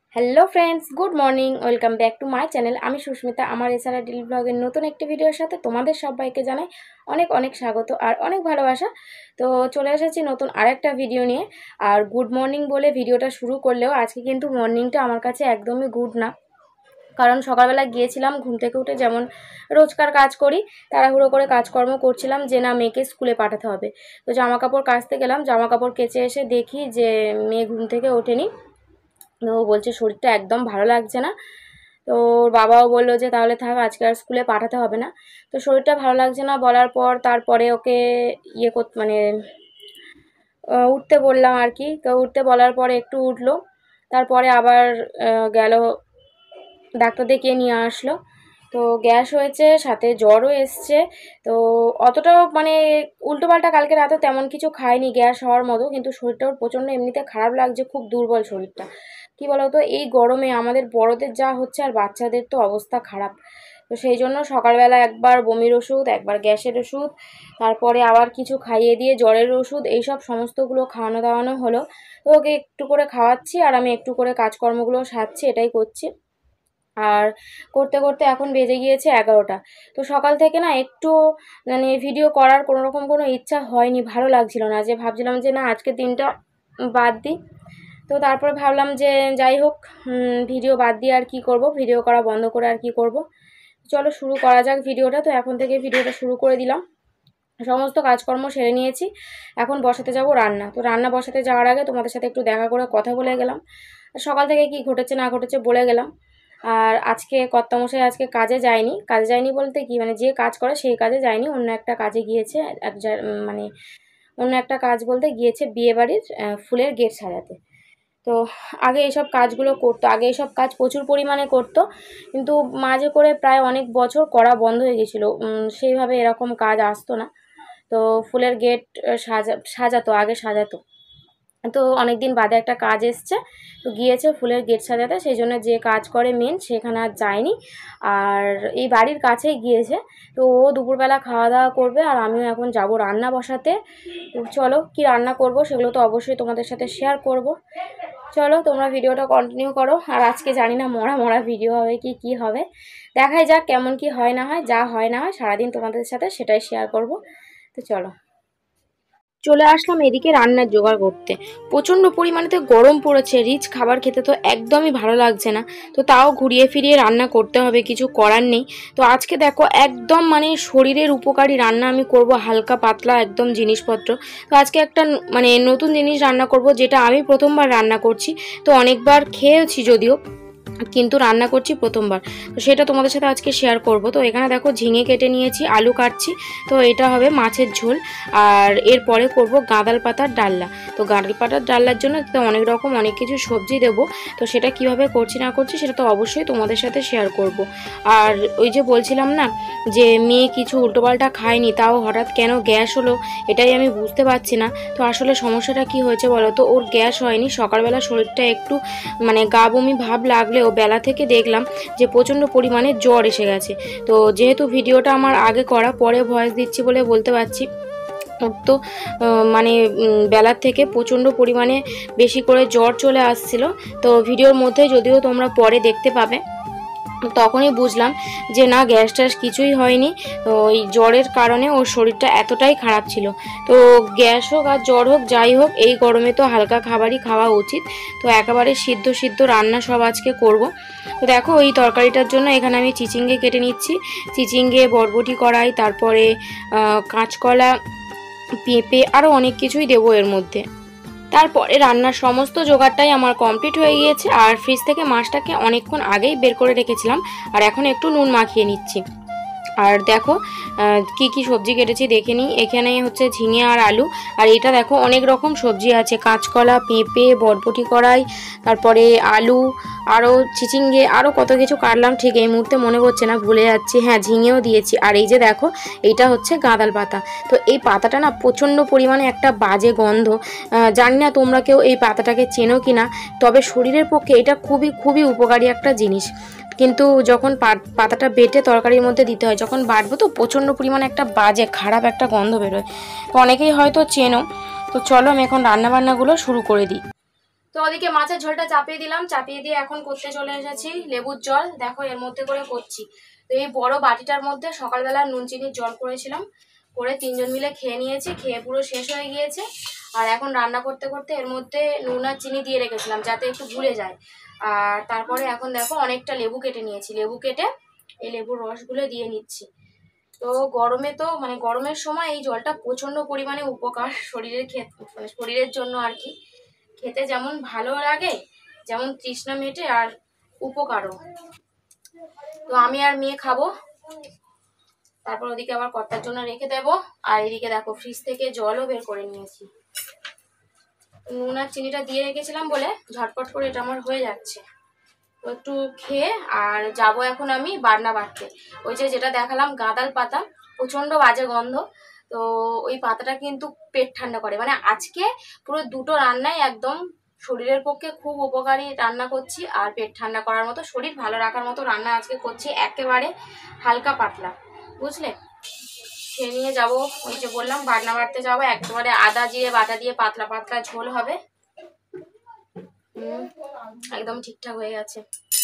Hello friends, good morning. Welcome back to my channel. আমি সুস্মিতা। আমার এছাড়া ডেলি ব্লগের নতুন একটি ভিডিওর সাথে তোমাদের সবাইকে জানাই অনেক অনেক স্বাগত আর অনেক ভালোবাসা। তো চলে এসেছি নতুন আরেকটা ভিডিও নিয়ে। আর গুড মর্নিং বলে ভিডিওটা শুরু করলেও আজকে কিন্তু মর্নিংটা আমার কাছে একদমই গুড না। কারণ সকালবেলা গিয়েছিলাম, ঘুম থেকে উঠে যেমন রোজকার কাজ করি তাড়াহুড়ো করে কাজকর্ম করছিলাম যে না মেয়েকে স্কুলে পাঠাতে হবে। তো জামা কাপড় কাচতে গেলাম, জামা কাপড় কেচে এসে দেখি যে মেয়ে ঘুম থেকে ওঠেনি। ও বলছে শরীরটা একদম ভালো লাগছে না। তো ওর বাবাও বললো যে তাহলে থাক, আজকে আর স্কুলে পাঠাতে হবে না। তো শরীরটা ভালো লাগছে না বলার পর তারপরে ওকে করতে উঠতে বললাম আর কি। তো উঠতে বলার পরে একটু উঠলো, তারপরে আবার গেল ডাক্তার দেখিয়ে নিয়ে আসলো। তো গ্যাস হয়েছে, সাথে জ্বরও এসছে। তো অতটাও উল্টোপাল্টা কালকে রাতে তেমন কিছু খায়নি গ্যাস হওয়ার মতো, কিন্তু শরীরটাও প্রচণ্ড এমনিতে খারাপ লাগছে, খুব দুর্বল শরীরটা। কি বলতো, এই গরমে আমাদের বড়দের যা হচ্ছে আর বাচ্চাদের তো অবস্থা খারাপ। তো সেই জন্য সকালবেলা একবার বমির ওষুধ, একবার গ্যাসের ওষুধ, তারপরে আবার কিছু খাইয়ে দিয়ে জ্বরের ওষুধ, এইসব সমস্তগুলো খাওয়ানো দাওয়ানো হলো। তো ওকে একটু করে খাওয়াচ্ছি আর আমি একটু করে কাজকর্মগুলো সারছি, এটাই করছি। আর করতে করতে এখন বেজে গিয়েছে 11টা। তো সকাল থেকে না একটু ভিডিও করার কোনো ইচ্ছা হয়নি, ভালো লাগছিল না, যে ভাবছিলাম যে না আজকে দিনটা বাদ দিই। তো তারপরে ভাবলাম যে যাই হোক, ভিডিও বাদ দিয়ে আর কি করব, ভিডিও করা বন্ধ করে আর কি করব। চলো শুরু করা যাক ভিডিওটা। তো এখন থেকে ভিডিওটা শুরু করে দিলাম। সমস্ত কাজকর্ম সেরে নিয়েছি, এখন বসাতে যাব রান্না। তো রান্না বসাতে যাওয়ার আগে তোমাদের সাথে একটু দেখা করে কথা বলে গেলাম, সকাল থেকে কি ঘটেছে না ঘটেছে বলে গেলাম। আর আজকে কর্তামশাই আজকে কাজে যায়নি বলতে কি, যে কাজ করে সেই কাজে যায়নি, অন্য একটা কাজে গিয়েছে। মানে অন্য একটা কাজ বলতে গিয়েছে বিয়ে বাড়ির ফুলের গেট সাজাতে। তো আগে এইসব কাজগুলো করতো, আগে এইসব কাজ প্রচুর পরিমাণে করতো, কিন্তু মাঝে করে প্রায় অনেক বছর করা বন্ধ হয়ে গেছিলো। সেইভাবে এরকম কাজ আসতো না। তো ফুলের গেট সাজাতো, আগে সাজাতো। তো অনেক দিন বাদে একটা কাজ এসছে, তো গিয়েছে ফুলের গেট সাজাতে, সেই জন্য যে কাজ করে মেন সেখানে আর যায়নি। আর এই বাড়ির কাছেই গিয়েছে। তো ও দুপুরবেলা খাওয়া দাওয়া করবে আর আমিও এখন যাব রান্না বসাতে। তো চলো কি রান্না করব সেগুলো তো অবশ্যই তোমাদের সাথে শেয়ার করব। চলো তোমরা ভিডিওটা কন্টিনিউ করো। আর আজকে জানি না মরা মরা ভিডিও হবে কি হবে, দেখাই যাক কেমন কি হয় না হয়। যা হয় না হয় সারাদিন তোমাদের সাথে সেটাই শেয়ার করব। তো চলো চলে আসলাম এদিকে রান্নার জোগাড় করতে। প্রচণ্ড পরিমাণেতে গরম পড়েছে, রিচ খাবার খেতে তো একদমই ভালো লাগছে না। তো তাও ঘুরিয়ে ফিরিয়ে রান্না করতে হবে, কিছু করার নেই। তো আজকে দেখো একদম শরীরের উপকারী রান্না আমি করব, হালকা পাতলা একদম জিনিসপত্র। তো আজকে একটা নতুন জিনিস রান্না করব, যেটা আমি প্রথমবার রান্না করছি। তো অনেকবার খেয়েছি যদিও, কিন্তু রান্না করছি প্রথমবার। তো সেটা তোমাদের সাথে আজকে শেয়ার করব। তো এখানে দেখো ঝিঙে কেটে নিয়েছি, আলু কাটছি। তো এটা হবে মাছের ঝোল। আর এরপরে করব গাঁদাল পাতার ডালনা। তো গাঁদাল পাতার ডালনার জন্য অনেক কিছু সবজি দেবো। তো সেটা কিভাবে করছি না করছি সেটা তো অবশ্যই তোমাদের সাথে শেয়ার করব। আর ওই যে বলছিলাম না যে মেয়ে কিছু উল্টোপাল্টা খায়নি, তাও হঠাৎ কেন গ্যাস হলো এটাই আমি বুঝতে পারছি না। তো আসলে সমস্যাটা কি হয়েছে বলো তো, ওর গ্যাস হয়নি, সকালবেলা শরীরটা একটু গা বমি ভাব লাগলেও বেলা থেকে দেখলাম যে প্রচণ্ড পরিমাণে জ্বর এসে গেছে। তো যেহেতু ভিডিওটা আমার আগে করা, পরে ভয়েস দিচ্ছি বলে বলতে পারছি। তো বেলার থেকে প্রচণ্ড পরিমাণে বেশি করে জ্বর চলে আসছিল। তো ভিডিওর মধ্যে যদিও তোমরা পরে দেখতে পাবে, তখনই বুঝলাম যে না গ্যাস ট্যাস কিছুই হয়নি। তো এই জ্বরের কারণে ওর শরীরটা এতটাই খারাপ ছিল। তো গ্যাস হোক আর জ্বর হোক যাই হোক, এই গরমে তো হালকা খাবারই খাওয়া উচিত। তো একেবারে সিদ্ধ সিদ্ধ রান্না সব আজকে করব। তো দেখো এই তরকারিটার জন্য এখানে আমি চিচিঙ্গে কেটে নিচ্ছি, চিচিঙ্গে বরবটি কড়াই, তারপরে কাঁচকলা, পেঁপে, আরও অনেক কিছুই দেবো এর মধ্যে। তারপরে রান্নার সমস্ত জোগাড়টাই আমার কমপ্লিট হয়ে গিয়েছে। আর ফ্রিজ থেকে মাছটাকে অনেকক্ষণ আগেই বের করে রেখেছিলাম, আর এখন একটু নুন মাখিয়ে নিচ্ছি। আর দেখো কি কি সবজি কেটেছি দেখে নিই। এখানে হচ্ছে ঝিঙে আর আলু, আর এটা দেখো অনেক রকম সবজি আছে, কাঁচকলা, পেঁপে, বরবটি কড়াই, তারপরে আলু, আরও চিচিঙ্গে, আরও কত কিছু কাটলাম, ঠিক এই মুহূর্তে মনে পড়ছে না, ভুলে যাচ্ছি। হ্যাঁ, ঝিঙেও দিয়েছি। আর এই যে দেখো এইটা হচ্ছে গাঁদাল পাতা। তো এই পাতাটা না প্রচণ্ড পরিমাণে একটা বাজে গন্ধ, জানি না তোমরা কেউ এই পাতাটাকে চেনো কি না। তবে শরীরের পক্ষে এটা খুবই খুবই উপকারী একটা জিনিস। কিন্তু যখন পাতাটা বেটে তরকারির মধ্যে দিতে হয়, যখন বাটবো তো প্রচণ্ড পরিমাণে একটা বাজে খারাপ একটা গন্ধ বেরোয়। তো অনেকেই হয়তো চেনো। তো চলো আমি এখন রান্নাবান্নাগুলো শুরু করে দিই। তো ওদিকে মাছের ঝোলটা চাপিয়ে দিলাম, চাপিয়ে দিয়ে এখন করতে চলে এসেছি লেবুর জল। দেখো এর মধ্যে করে করছি। তো এই বড় বাটিটার মধ্যে সকালবেলা নুন চিনির জল করেছিলাম, করে 3 জন মিলে খেয়ে নিয়েছি, খেয়ে পুরো শেষ হয়ে গিয়েছে। আর এখন রান্না করতে করতে এর মধ্যে নুন আর চিনি দিয়ে রেখেছিলাম যাতে একটু ভুলে যায়। আর তারপরে এখন দেখো অনেকটা লেবু কেটে নিয়েছি, লেবু কেটে এই লেবুর রসগুলো দিয়ে নিচ্ছি। তো গরমে তো মানে গরমের সময় এই জলটা প্রচণ্ড পরিমাণে উপকার শরীরের মানে শরীরের জন্য আর কি। খেতে যেমন ভালো লাগে, যেমন তৃষ্ণা মেটে, আর উপকারও। তো আমি আর মেয়ে খাবো, তারপর ওদিকে আবার কর্তার জন্য রেখে দেবো। আর এদিকে দেখো ফ্রিজ থেকে জলও বের করে নিয়েছি। নুন আর চিনিটা দিয়ে রেখেছিলাম বলে ঝটপট করে এটা আমার হয়ে যাচ্ছে। তো একটু খেয়ে আর যাবো এখন আমি বাটনা বাটতে। ওই যে যেটা দেখালাম গাঁদাল পাতা, প্রচণ্ড বাজে গন্ধ। তো ওই পাতাটা কিন্তু পেট ঠান্ডা করে, মানে আজকে পুরো দুটো রান্নাই একদম শরীরের পক্ষে খুব উপকারী রান্না করছি, আর পেট ঠান্ডা করার মতো, শরীর ভালো রাখার মতো রান্না আজকে করছি, একেবারে হালকা পাতলা, বুঝলে। খেয়ে নিয়ে যাবো, ওই যে বললাম বাটনা বাটতে যাবো, একেবারে আদা জিরে বাটা দিয়ে পাতলা পাতলা ঝোল হবে। একদম ঠিকঠাক হয়ে গেছে।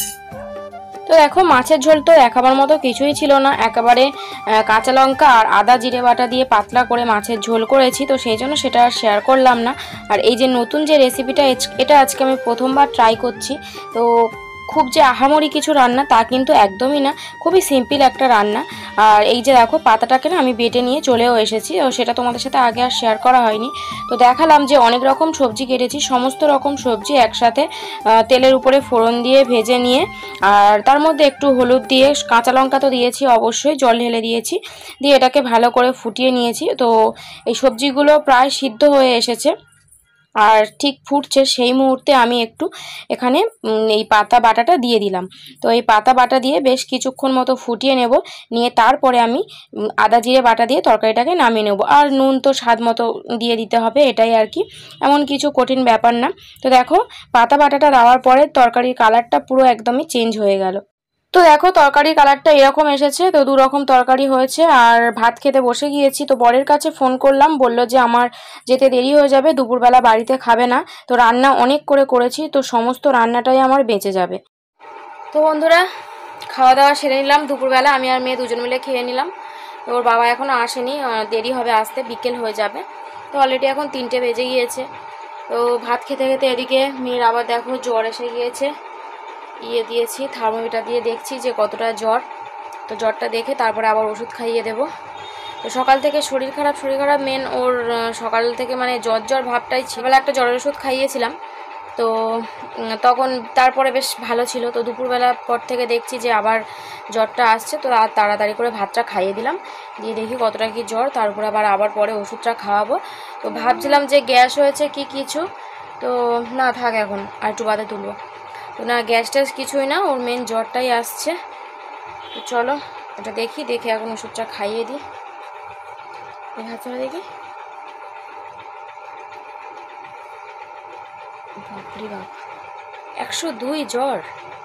তো দেখো মাছের ঝোল তো দেখাবার মতো কিছুই ছিল না, একেবারে কাঁচা লঙ্কা আর আদা জিরে বাটা দিয়ে পাতলা করে মাছের ঝোল করেছি, তো সেই জন্য সেটা আর শেয়ার করলাম না। আর এই যে নতুন যে রেসিপিটা, এটা আজকে আমি প্রথমবার ট্রাই করছি। তো খুব যে আহামরি কিছু রান্না তা কিন্তু একদমই না, খুবই সিম্পল একটা রান্না। আর এই যে দেখো পাতাটাকে না আমি বেটে নিয়ে চলেও এসেছি, ও সেটা তোমাদের সাথে আগে আর শেয়ার করা হয়নি। তো দেখালাম যে অনেক রকম সবজি কেটেছি, সমস্ত রকম সবজি একসাথে তেলের উপরে ফোড়ন দিয়ে ভেজে নিয়ে, আর তার মধ্যে একটু হলুদ দিয়ে, কাঁচা লঙ্কা তো দিয়েছি অবশ্যই, জল ঢেলে দিয়েছি, দিয়ে এটাকে ভালো করে ফুটিয়ে নিয়েছি। তো এই সবজিগুলো প্রায় সিদ্ধ হয়ে এসেছে, আর ঠিক ফুটছে সেই মুহূর্তে আমি একটু এখানে এই পাতা বাটাটা দিয়ে দিলাম। তো এই পাতা বাটা দিয়ে বেশ কিছুক্ষণ মতো ফুটিয়ে নেব, নিয়ে তারপরে আমি আদা জিরে বাটা দিয়ে তরকারিটাকে নামিয়ে নেব। আর নুন তো স্বাদ মতো দিয়ে দিতে হবে, এটাই আর কি, এমন কিছু কঠিন ব্যাপার না। তো দেখো পাতা বাটাটা দেওয়ার পরে তরকারির কালারটা পুরো একদমই চেঞ্জ হয়ে গেল। তো দেখো তরকারির কালারটা এরকম এসেছে। তো 2 রকম তরকারি হয়েছে, আর ভাত খেতে বসে গিয়েছি। তো বরের কাছে ফোন করলাম, বলল যে আমার যেতে দেরি হয়ে যাবে, দুপুরবেলা বাড়িতে খাবে না। তো রান্না অনেক করেছি, তো সমস্ত রান্নাটাই আমার বেঁচে যাবে। তো বন্ধুরা খাওয়া দাওয়া সেরে নিলাম, দুপুরবেলা আমি আর মেয়ে দুজন মিলে খেয়ে নিলাম। তো ওর বাবা এখনও আসেনি, দেরি হবে আসতে, বিকেল হয়ে যাবে। তো অলরেডি এখন 3টে বেজে গিয়েছে। তো ভাত খেতে খেতে এদিকে মেয়ের আবার দেখো জ্বর এসে গিয়েছে, দিয়েছি থার্মোমিটার দিয়ে দেখছি যে কতটা জ্বর। তো জ্বরটা দেখে তারপরে আবার ওষুধ খাইয়ে দেব। তো সকাল থেকে শরীর খারাপ মেন ওর, সকাল থেকে মানে জ্বর ভাবটাই ছিল। একটা জ্বরের ওষুধ খাইয়েছিলাম, তো তখন তারপরে বেশ ভালো ছিল। তো দুপুরবেলা পর থেকে দেখছি যে আবার জ্বরটা আসছে, তো আর তাড়াতাড়ি করে ভাতটা খাইয়ে দিলাম, দিয়ে দেখি কতটা কি জ্বর, তারপরে আবার পরে ওষুধটা খাওয়াবো। তো ভাবছিলাম যে গ্যাস হয়েছে কি কিছু, তো না থাক, এখন আর একটু বাদে তুলবো। তো না, গ্যাস ট্যাস কিছুই না, ওর মেন জ্বরটাই আসছে। তো চলো এটা দেখে এখন ওষুধটা খাইয়ে দিই। দেখি বাপরে বাপ, 102 জ্বর।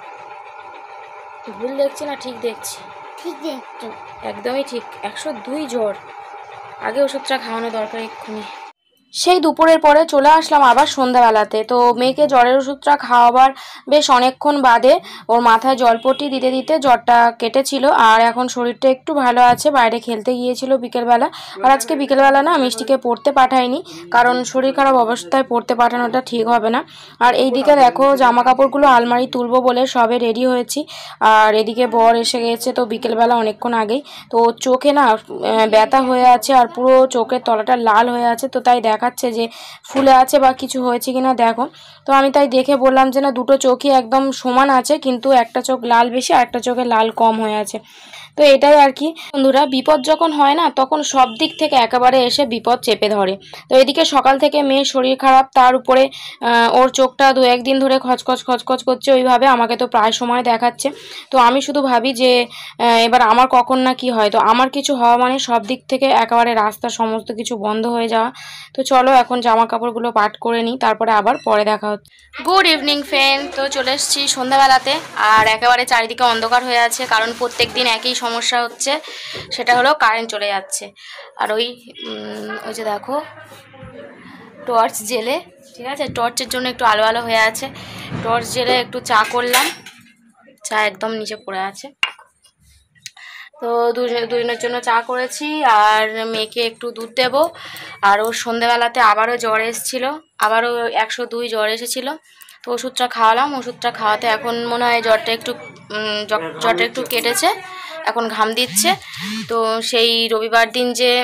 ভুল দেখছি না ঠিক দেখছি? ঠিক দেখছো, একদমই ঠিক, 102 জ্বর। আগে ওষুধটা খাওয়ানো দরকার এক্ষুনি। সেই দুপুরের পরে চলে আসলাম আবার সন্ধ্যাবেলাতে। তো মেয়েকে জ্বরের ওষুধটা খাওয়াবার বেশ অনেকক্ষণ বাদে ওর মাথায় জলপট্টি দিতে দিতে জ্বরটা কেটেছিল, আর এখন শরীরটা একটু ভালো আছে। বাইরে খেলতে গিয়েছিল বিকেলবেলা, আর আজকে বিকেলবেলা না মিষ্টিকে পড়তে পাঠাইনি, কারণ শরীর খারাপ অবস্থায় পড়তে পাঠানোটা ঠিক হবে না। আর এইদিকে দেখো জামা কাপড়গুলো আলমারি তুলবো বলে সবে রেডি হয়েছি, আর এদিকে বর এসে গেছে তো বিকেলবেলা অনেকক্ষণ আগেই। তো চোখে না ব্যথা হয়ে আছে, আর পুরো চোখের তলাটা লাল হয়ে আছে। তো তাই দেখাচ্ছে যে ফুলে আছে বা কিছু হয়েছে কিনা দেখো। তো আমি তাই দেখে বললাম যে না, দুটো চোখই একদম সমান আছে, কিন্তু একটা চোখ লাল বেশি আর একটা চোখে লাল কম হয়ে আছে। তো এটাই আর কি বন্ধুরা, বিপদ যখন হয় না তখন সব দিক থেকে একেবারে এসে বিপদ চেপে ধরে। তো এদিকে সকাল থেকে মেয়ের শরীর খারাপ, তার উপরে ওর চোখটা 2-1 দিন ধরে খচখচ করছে ওইভাবে, আমাকে তো প্রায় সময় দেখাচ্ছে। তো আমি শুধু ভাবি যে এবার আমার কখন না কি হয়। তো আমার কিছু হওয়া মানে সব দিক থেকে একেবারে রাস্তা সমস্ত কিছু বন্ধ হয়ে যাওয়া। তো চলো এখন জামা কাপড়গুলো পাট করে নিই, তারপরে আবার পরে দেখা হচ্ছে। গুড ইভিনিং ফ্রেন্ড, তো চলে এসেছি সন্ধ্যাবেলাতে, আর একেবারে চারিদিকে অন্ধকার হয়ে আছে, কারণ প্রত্যেক দিন একই সমস্যা হচ্ছে, সেটা হলো কারেন্ট চলে যাচ্ছে। আর ওই যে দেখো টর্চ জেলে ঠিক আছে। টর্চের জন্য একটু আলো আলো হয়ে আছে, টর্চ জেলে একটু চা করলাম, চা একদম নিচে পড়ে আছে। তো দুজনের জন্য চা করেছি, আর মেয়েকে একটু দুধ দেবো। আর ওর সন্ধেবেলাতে আবারও জ্বর এসেছিলো, আবারও 102 জ্বর এসেছিলো। তো ওষুধটা খাওয়ালাম, ওষুধটা খাওয়াতে এখন মনে হয় জ্বরটা একটু কেটেছে, এখন ঘাম দিচ্ছে। তো সেই রবিবার দিন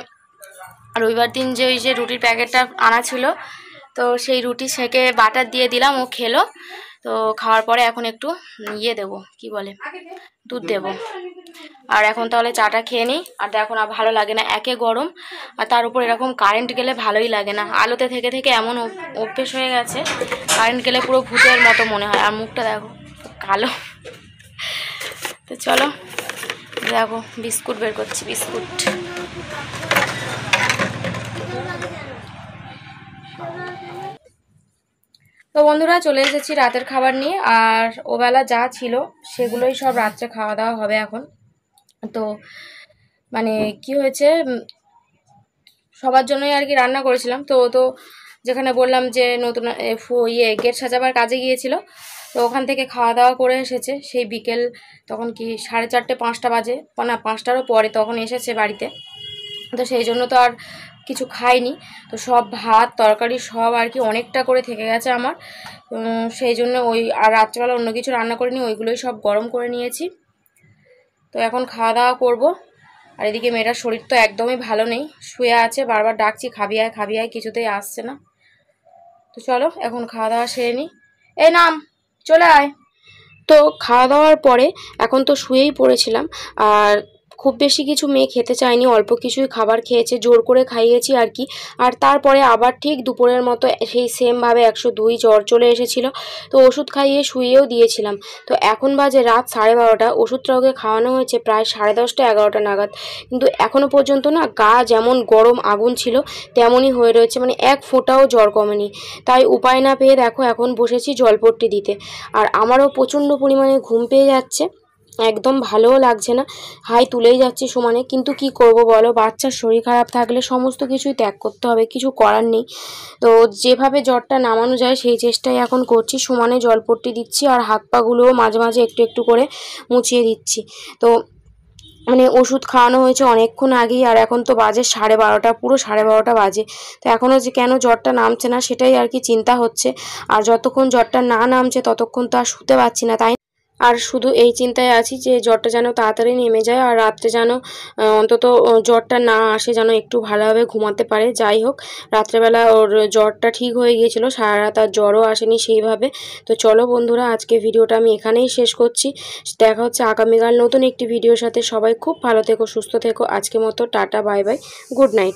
যে ওই যে রুটির প্যাকেটটা আনা ছিল, তো সেই রুটি সেকে বাটার দিয়ে দিলাম, ও খেলো। তো খাওয়ার পরে এখন একটু দেবো, কি বলে, দুধ দেবো। আর এখন তাহলে চাটা খেয়ে নিই। আর এখন আর ভালো লাগে না, একে গরম, আর তার উপর এরকম কারেন্ট গেলে ভালোই লাগে না। আলোতে থেকে থেকে এমন অভ্যেস হয়ে গেছে, কারেন্ট গেলে পুরো ভূতের মতো মনে হয়। আর মুখটা দেখো কালো। তো চলো, দেখো বিস্কুট বের করছি, বিস্কুট। তো বন্ধুরা, চলে এসেছি রাতের খাবার নিয়ে। আর ওবেলা যা ছিল সেগুলোই সব রাত্রে খাওয়া দাওয়া হবে এখন। তো মানে কি হয়েছে, সবার জন্যই আর কি রান্না করেছিলাম। তো যেখানে বললাম যে নতুন গেট সাজাবার কাজে গিয়েছিল, তো ওখান থেকে খাওয়া দাওয়া করে এসেছে সেই বিকেল, তখন কি 4:30 5টা বাজে, না 5টারও পরে তখন এসেছে বাড়িতে। তো সেই জন্য তো আর কিছু খাইনি। তো সব ভাত তরকারি সব আর কি অনেকটা করে থেকে গেছে আমার, সেই জন্য আর রাত্রেবেলা অন্য কিছু রান্না করিনি, ওইগুলোই সব গরম করে নিয়েছি। তো এখন খাওয়া দাওয়া করবো। আর এদিকে মেয়েটার শরীর তো একদমই ভালো নেই, শুয়ে আছে, বারবার ডাকছি খাবি আয়, কিছুতেই আসছে না। তো চলো এখন খাওয়া দাওয়া সেরে নিই। এই নাম, চলে আয়। তো খাওয়া দাওয়ার পরে এখন তো শুয়েই পড়েছিলাম। আর খুব বেশি কিছু মেয়ে খেতে চায়নি, অল্প কিছুই খাবার খেয়েছে, জোর করে খাইয়েছি আর কি। আর তারপরে আবার ঠিক দুপুরের মতো সেই সেমভাবে 102 জ্বর চলে এসেছিলো। তো ওষুধ খাইয়ে শুয়েও দিয়েছিলাম। তো এখন বাজে রাত 12:30, ওষুধটা ওকে খাওয়ানো হয়েছে প্রায় 10:30 11টা নাগাদ। কিন্তু এখনও পর্যন্ত না গা যেমন গরম আগুন ছিল তেমনই হয়ে রয়েছে, মানে এক ফোঁটাও জ্বর কমেনি। তাই উপায় না পেয়ে দেখো এখন বসেছি জলপট্টি দিতে। আর আমারও প্রচণ্ড পরিমাণে ঘুম পেয়ে যাচ্ছে, একদম ভালোও লাগছে না, হাই তুলেই যাচ্ছি সমানে। কিন্তু কি করব বলো, বাচ্চার শরীর খারাপ থাকলে সমস্ত কিছুই ত্যাগ করতে হবে, কিছু করার নেই। তো যেভাবে জ্বরটা নামানো যায় সেই চেষ্টাই এখন করছি, সমানে জলপট্টি দিচ্ছি আর হাত পাগুলোও মাঝে মাঝে একটু একটু করে মুছিয়ে দিচ্ছি। তো মানে ওষুধ খাওয়ানো হয়েছে অনেকক্ষণ আগেই, আর এখন তো বাজে 12:30, পুরো 12:30 বাজে। তো এখনও যে কেন জ্বরটা নামছে না সেটাই আর কি চিন্তা হচ্ছে। আর যতক্ষণ জ্বরটা না নামছে ততক্ষণ তো আর শুতে পারছি না, তাই আর শুধু এই চিন্তায় আছি যে জ্বরটা যেন তাড়াতাড়ি নেমে যায়, আর রাত্রে যেন অন্তত জ্বরটা না আসে, যেন একটু ভালোভাবে ঘুমাতে পারে। যাই হোক, রাত্রেবেলা ওর জ্বরটা ঠিক হয়ে গিয়েছিল, সারা রাত আর জ্বরও আসেনি সেইভাবে। তো চলো বন্ধুরা, আজকে ভিডিওটা আমি এখানেই শেষ করছি। দেখা হচ্ছে আগামীকাল নতুন একটি ভিডিওর সাথে। সবাই খুব ভালো থেকো, সুস্থ থেকো। আজকের মতো tata, bye bye, good night.